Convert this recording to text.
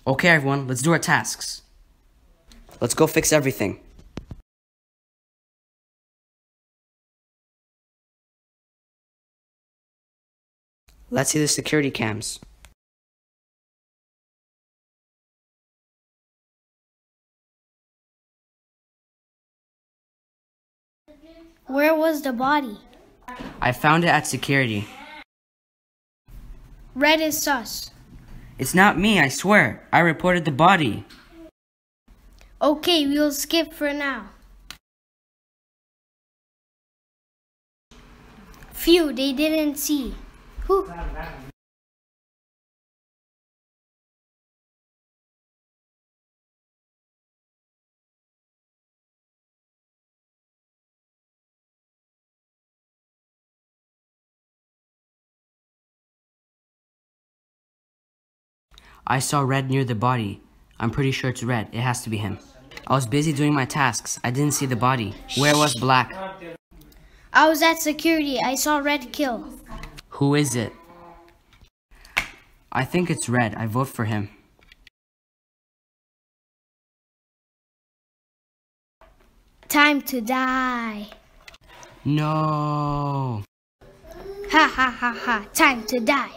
Okay, everyone, let's do our tasks. Let's go fix everything. Let's see the security cams. Where was the body? I found it at security. Red is sus. It's not me, I swear. I reported the body. Okay, we'll skip for now. Phew, they didn't see. Whew. I saw Red near the body. I'm pretty sure it's Red. It has to be him. I was busy doing my tasks. I didn't see the body. Where was Black? I was at security. I saw Red kill. Who is it? I think it's Red. I vote for him. Time to die. No. Ha ha ha ha. Time to die.